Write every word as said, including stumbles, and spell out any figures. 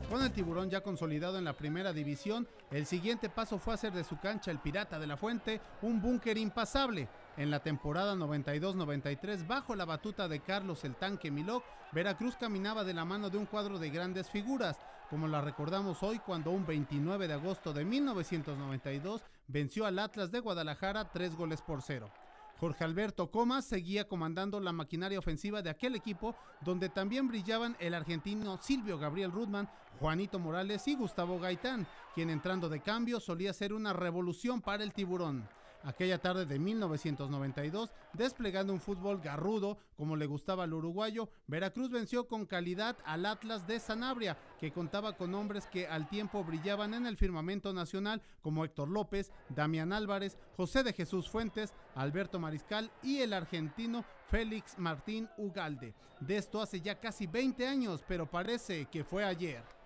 Con el Tiburón ya consolidado en la primera división, el siguiente paso fue hacer de su cancha el Pirata de la Fuente un búnker impasable. En la temporada noventa y dos noventa y tres, bajo la batuta de Carlos el Tanque Milok, Veracruz caminaba de la mano de un cuadro de grandes figuras, como la recordamos hoy cuando un veintinueve de agosto de mil novecientos noventa y dos venció al Atlas de Guadalajara tres goles por cero. Jorge Alberto Comas seguía comandando la maquinaria ofensiva de aquel equipo, donde también brillaban el argentino Silvio Gabriel Rudman, Juanito Morales y Gustavo Gaitán, quien entrando de cambio solía ser una revolución para el Tiburón. Aquella tarde de mil novecientos noventa y dos, desplegando un fútbol garrudo como le gustaba al uruguayo, Veracruz venció con calidad al Atlas de Sanabria, que contaba con hombres que al tiempo brillaban en el firmamento nacional como Héctor López, Damián Álvarez, José de Jesús Fuentes, Alberto Mariscal y el argentino Félix Martín Ugalde. De esto hace ya casi veinte años, pero parece que fue ayer.